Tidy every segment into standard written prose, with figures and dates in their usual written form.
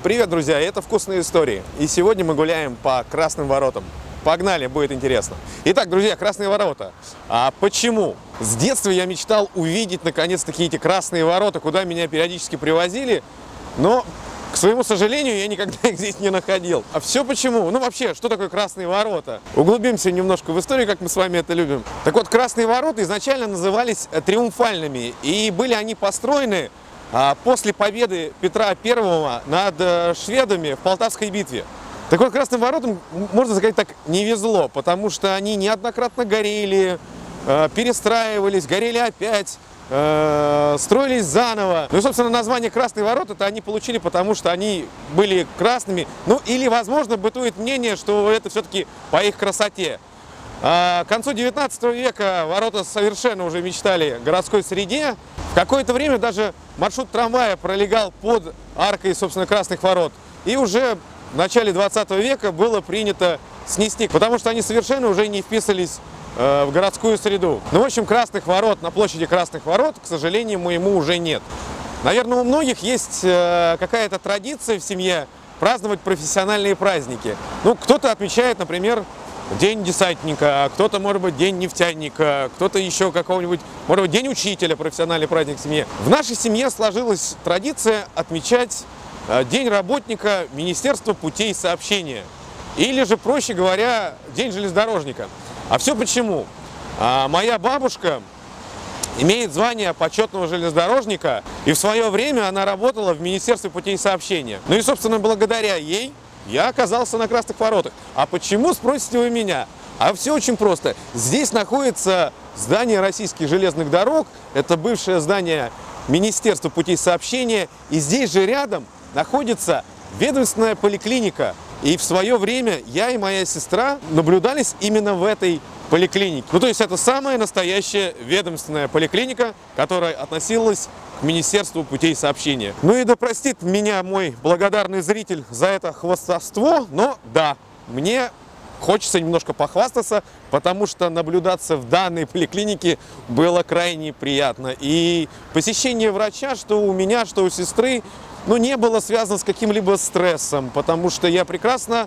Привет, друзья! Это «Вкусные истории». И сегодня мы гуляем по Красным воротам. Погнали, будет интересно. Итак, друзья, Красные ворота. А почему? С детства я мечтал увидеть наконец-таки эти Красные ворота, куда меня периодически привозили, но, к своему сожалению, я никогда их здесь не находил. А все почему? Ну вообще, что такое Красные ворота? Углубимся немножко в историю, как мы с вами это любим. Так вот, Красные ворота изначально назывались триумфальными, и были они построены после победы Петра I над шведами в Полтавской битве. Так вот, Красным воротам, можно сказать так, не везло, потому что они неоднократно горели, перестраивались, горели опять, строились заново. Ну и, собственно, название Красные ворота-то они получили, потому что они были красными. Ну или, возможно, бытует мнение, что это все-таки по их красоте. К концу 19 века ворота совершенно уже мечтали о городской среде. В какое-то время даже маршрут трамвая пролегал под аркой, собственно, Красных ворот. И уже в начале 20 века было принято снести, потому что они совершенно уже не вписались в городскую среду. Ну, в общем, Красных ворот, на площади Красных ворот, к сожалению, моему уже нет. Наверное, у многих есть какая-то традиция в семье праздновать профессиональные праздники. Ну, кто-то отмечает, например, День десантника, кто-то, может быть, День нефтяника, кто-то еще какого-нибудь, может быть, День учителя, профессиональный праздник в семье. В нашей семье сложилась традиция отмечать День работника Министерства путей сообщения. Или же, проще говоря, День железнодорожника. А все почему? Моя бабушка имеет звание почетного железнодорожника, и в свое время она работала в Министерстве путей сообщения. Ну и, собственно, благодаря ей я оказался на Красных воротах. А почему, спросите вы меня? А все очень просто. Здесь находится здание российских железных дорог, это бывшее здание Министерства путей сообщения, и здесь же рядом находится ведомственная поликлиника. И в свое время я и моя сестра наблюдались именно в этой поликлинике. Ну, то есть это самая настоящая ведомственная поликлиника, которая относилась к Министерству путей сообщения. Ну и да простит меня мой благодарный зритель за это хвастовство, но да, мне хочется немножко похвастаться, потому что наблюдаться в данной поликлинике было крайне приятно. И посещение врача, что у меня, что у сестры, ну, не было связано с каким-либо стрессом, потому что я прекрасно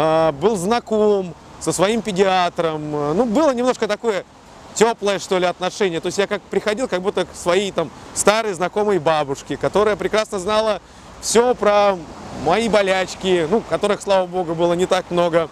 был знаком со своим педиатром. Ну, было немножко такое теплое, что ли, отношение. То есть я как приходил, как будто к своей там старой знакомой бабушке, которая прекрасно знала все про мои болячки, ну, которых, слава богу, было не так много.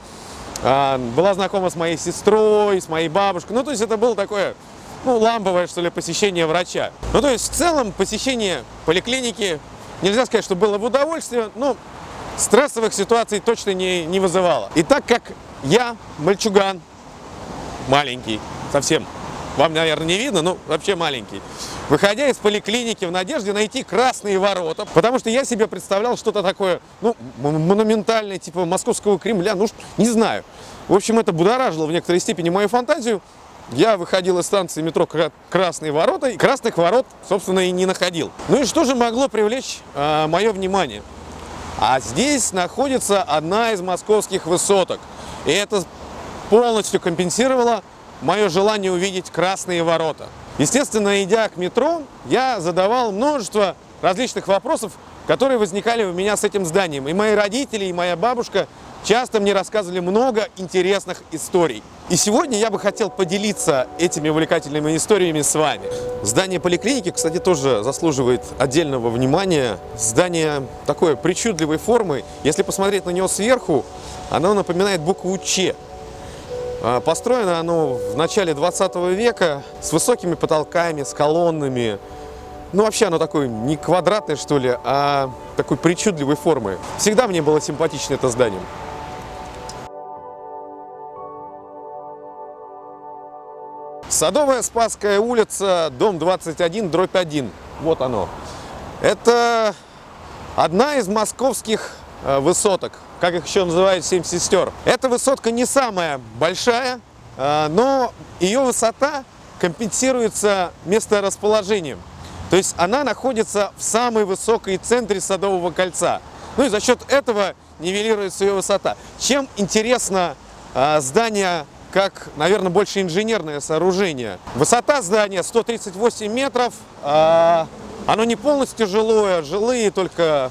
Была знакома с моей сестрой, с моей бабушкой. Ну, то есть это было такое, ну, ламповое, что ли, посещение врача. Ну, то есть в целом посещение поликлиники, нельзя сказать, что было в удовольствие, но стрессовых ситуаций точно не вызывало. И так как я мальчуган, маленький, совсем, вам, наверное, не видно, но вообще маленький, выходя из поликлиники в надежде найти Красные ворота, потому что я себе представлял что-то такое, ну, монументальное, типа Московского Кремля, ну, не знаю. В общем, это будоражило в некоторой степени мою фантазию. Я выходил из станции метро Красные ворота, и Красных ворот, собственно, и не находил. Ну и что же могло привлечь мое внимание? А здесь находится одна из московских высоток. И это полностью компенсировало мое желание увидеть Красные ворота. Естественно, идя к метро, я задавал множество различных вопросов, которые возникали у меня с этим зданием. И мои родители, и моя бабушка часто мне рассказывали много интересных историй. И сегодня я бы хотел поделиться этими увлекательными историями с вами. Здание поликлиники, кстати, тоже заслуживает отдельного внимания. Здание такой причудливой формы. Если посмотреть на него сверху, оно напоминает букву «Ч». Построено оно в начале 20 века с высокими потолками, с колоннами. Ну, вообще оно такое не квадратное, что ли, а такой причудливой формы. Всегда мне было симпатично это здание. Садовая Спасская улица, дом 21, дробь 1. Вот оно. Это одна из московских высоток, как их еще называют, 7 сестер. Эта высотка не самая большая, но ее высота компенсируется месторасположением. То есть она находится в самой высокой центре Садового кольца. Ну и за счет этого нивелируется ее высота. Чем интересно здание, как, наверное, больше инженерное сооружение. Высота здания 138 метров. Оно не полностью жилое, жилые только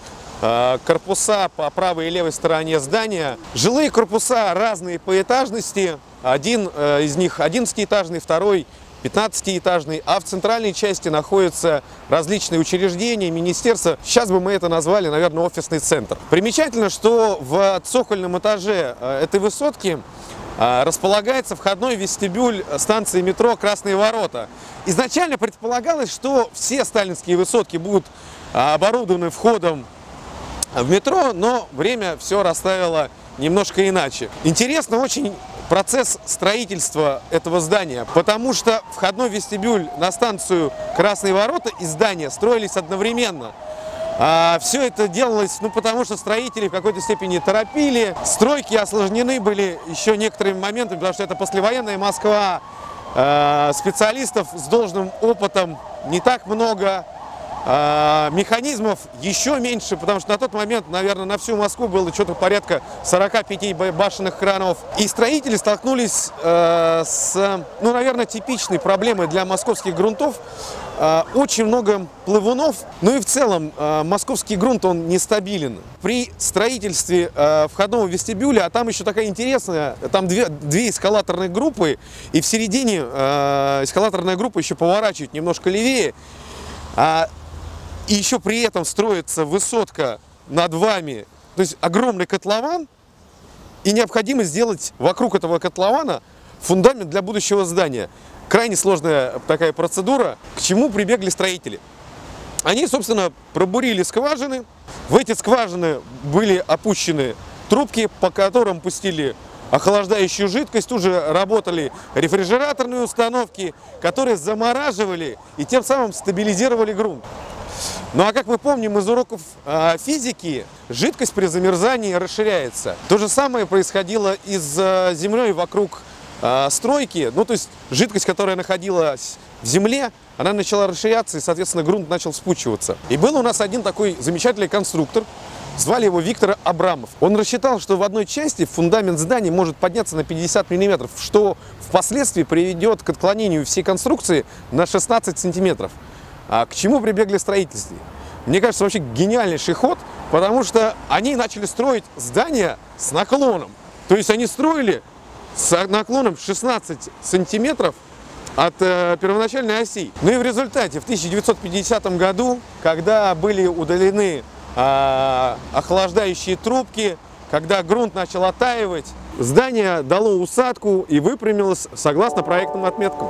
корпуса по правой и левой стороне здания. Жилые корпуса разные по этажности. Один из них 11-этажный, второй 15-этажный, а в центральной части находятся различные учреждения, министерства. Сейчас бы мы это назвали, наверное, офисный центр. Примечательно, что в цокольном этаже этой высотки располагается входной вестибюль станции метро «Красные ворота». Изначально предполагалось, что все сталинские высотки будут оборудованы входом в метро, но время все расставило немножко иначе. Интересно очень процесс строительства этого здания, потому что входной вестибюль на станцию «Красные ворота» и здания строились одновременно. Все это делалось, потому что строители в какой-то степени торопили. Стройки осложнены были еще некоторыми моментами, потому что это послевоенная Москва. Специалистов с должным опытом не так много. Механизмов еще меньше, потому что на тот момент, наверное, на всю Москву было что-то порядка 45 башенных кранов. И строители столкнулись с, наверное, типичной проблемой для московских грунтов. Очень много плывунов, и в целом московский грунт, он нестабилен. При строительстве входного вестибюля, а там еще такая интересная, там две эскалаторные группы, и в середине эскалаторная группа еще поворачивает немножко левее. И еще при этом строится высотка над вами, то есть огромный котлован, и необходимо сделать вокруг этого котлована фундамент для будущего здания. Крайне сложная такая процедура. К чему прибегли строители? Они, собственно, пробурили скважины. В эти скважины были опущены трубки, по которым пустили охлаждающую жидкость, уже работали рефрижераторные установки, которые замораживали и тем самым стабилизировали грунт. А как мы помним из уроков физики, жидкость при замерзании расширяется. То же самое происходило и с землей вокруг стройки. То есть жидкость, которая находилась в земле, она начала расширяться, и, соответственно, грунт начал вспучиваться. И был у нас один такой замечательный конструктор, звали его Виктор Абрамов. Он рассчитал, что в одной части фундамент здания может подняться на 50 мм, что впоследствии приведет к отклонению всей конструкции на 16 сантиметров. А к чему прибегли строители? Мне кажется, вообще гениальнейший ход, потому что они начали строить здание с наклоном. То есть они строили с наклоном 16 сантиметров от первоначальной оси. И в результате в 1950 году, когда были удалены охлаждающие трубки, когда грунт начал оттаивать, здание дало усадку и выпрямилось согласно проектным отметкам.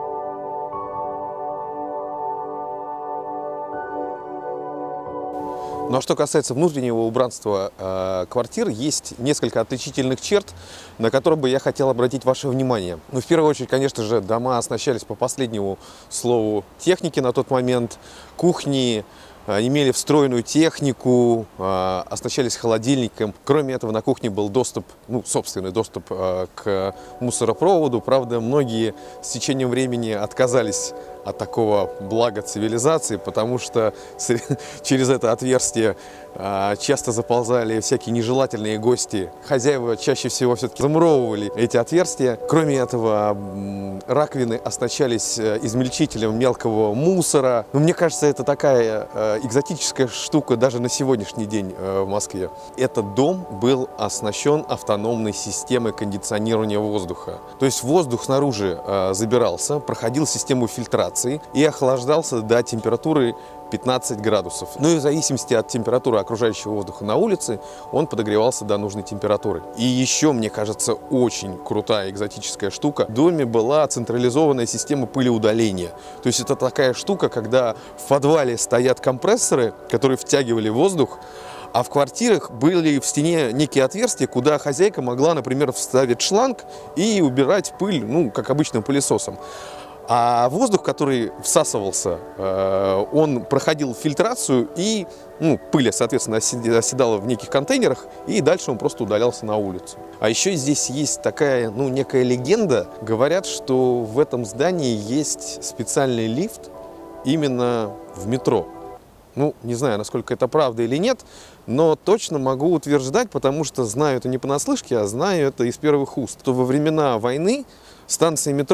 Ну а что касается внутреннего убранства квартир, есть несколько отличительных черт, на которые бы я хотел обратить ваше внимание. В первую очередь, конечно же, дома оснащались по последнему слову техники на тот момент, кухни имели встроенную технику, оснащались холодильником. Кроме этого, на кухне был доступ, собственный доступ к мусоропроводу. Правда, многие с течением времени отказались от такого блага цивилизации, потому что через это отверстие часто заползали всякие нежелательные гости. Хозяева чаще всего все-таки замуровывали эти отверстия. Кроме этого, раковины оснащались измельчителем мелкого мусора. Мне кажется, это такая экзотическая штука даже на сегодняшний день в Москве. Этот дом был оснащен автономной системой кондиционирования воздуха. То есть воздух снаружи забирался, проходил систему фильтрации и охлаждался до температуры 15 градусов. И в зависимости от температуры окружающего воздуха на улице, он подогревался до нужной температуры. И еще, мне кажется, очень крутая экзотическая штука. В доме была централизованная система пылеудаления. То есть это такая штука, когда в подвале стоят компрессоры, которые втягивали воздух, а в квартирах были в стене некие отверстия, куда хозяйка могла, например, вставить шланг и убирать пыль, как обычным пылесосом. А воздух, который всасывался, он проходил фильтрацию, и пыль, соответственно, оседала в неких контейнерах, и дальше он просто удалялся на улицу. А еще здесь есть такая, некая легенда. Говорят, что в этом здании есть специальный лифт именно в метро. Не знаю, насколько это правда или нет, но точно могу утверждать, потому что знаю это не понаслышке, а знаю это из первых уст, что во времена войны станции метро,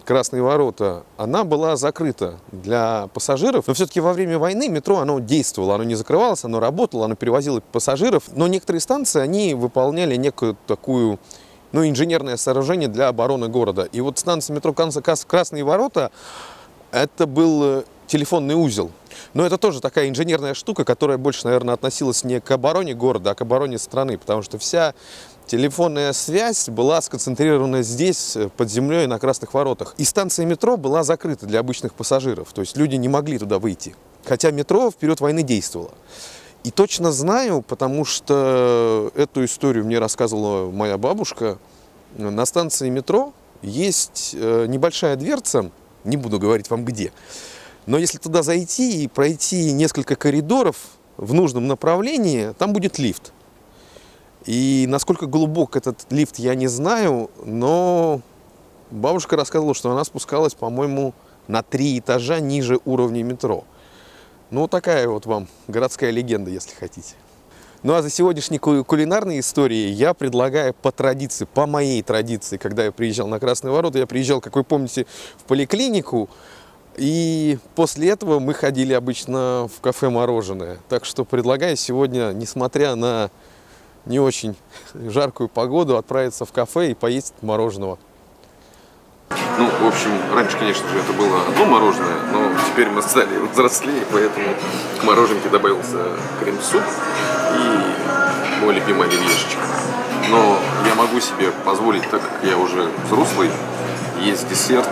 Красные ворота, она была закрыта для пассажиров. Но все-таки во время войны метро, оно действовало, оно не закрывалось, оно работало, оно перевозило пассажиров. Но некоторые станции, они выполняли некую такую, инженерное сооружение для обороны города. И вот станция метро Красные ворота, это был телефонный узел. Но это тоже такая инженерная штука, которая больше, наверное, относилась не к обороне города, а к обороне страны. Потому что вся телефонная связь была сконцентрирована здесь, под землей, на Красных воротах. И станция метро была закрыта для обычных пассажиров. То есть люди не могли туда выйти. Хотя метро в период войны действовало. И точно знаю, потому что эту историю мне рассказывала моя бабушка. На станции метро есть небольшая дверца, не буду говорить вам где. Но если туда зайти и пройти несколько коридоров в нужном направлении, там будет лифт. И насколько глубок этот лифт, я не знаю, но бабушка рассказывала, что она спускалась, по-моему, на 3 этажа ниже уровня метро. Ну, такая вот вам городская легенда, если хотите. Ну, а за сегодняшней кулинарной историей я предлагаю по традиции, по моей традиции, когда я приезжал на Красные ворота, я приезжал, как вы помните, в поликлинику, и после этого мы ходили обычно в кафе «Мороженое». Так что предлагаю сегодня, несмотря на не очень жаркую погоду, отправиться в кафе и поесть мороженого. Ну, в общем, раньше, конечно же, это было одно мороженое, но теперь мы стали взрослее, поэтому к мороженке добавился крем-суп и мой любимый оливьешечек. Но я могу себе позволить, так как я уже взрослый, есть десерт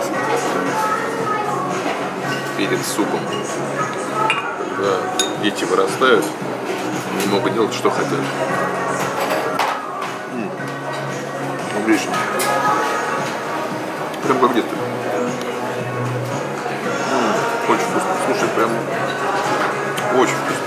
перед супом. Когда дети вырастают, они могут делать, что хотят. Отлично. Прям как где-то. Очень вкусно. Слушай, прям очень вкусно.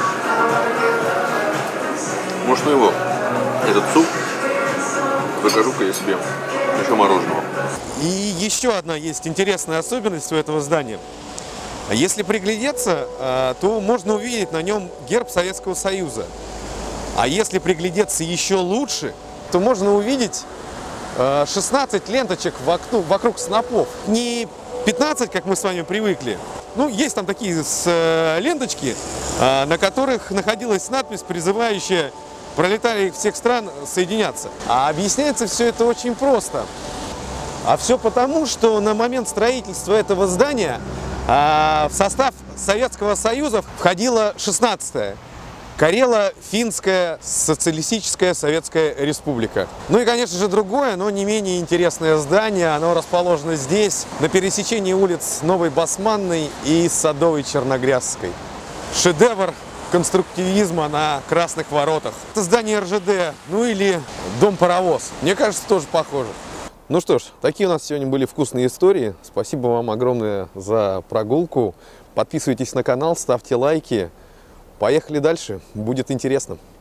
Может, его, этот суп, закажу-ка я себе еще мороженого. И еще одна есть интересная особенность у этого здания. Если приглядеться, то можно увидеть на нем герб Советского Союза. А если приглядеться еще лучше, то можно увидеть 16 ленточек вокруг снопов. Не 15, как мы с вами привыкли. Ну, есть там такие ленточки, на которых находилась надпись, призывающая пролетариев всех стран соединяться. А объясняется все это очень просто. А все потому, что на момент строительства этого здания в состав Советского Союза входила 16-я Карело-Финская социалистическая Советская Республика. Ну и, конечно же, другое, но не менее интересное здание. Оно расположено здесь, на пересечении улиц Новой Басманной и Садовой Черногрязской. Шедевр конструктивизма на Красных воротах. Это здание РЖД, ну или дом-паровоз. Мне кажется, тоже похоже. Ну что ж, такие у нас сегодня были вкусные истории. Спасибо вам огромное за прогулку. Подписывайтесь на канал, ставьте лайки. Поехали дальше, будет интересно.